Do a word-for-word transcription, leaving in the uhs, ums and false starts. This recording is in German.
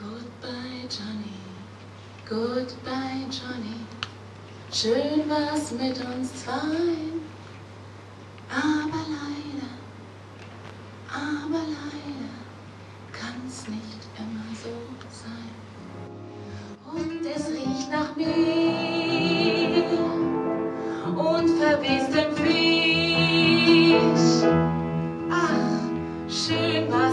Goodbye, Johnny, goodbye, Johnny. Schön war's mit uns zweien, aber leider, aber leider kann's nicht immer so sein. Und es riecht nach Mehl und verwestem Fisch. Ach, schön war's.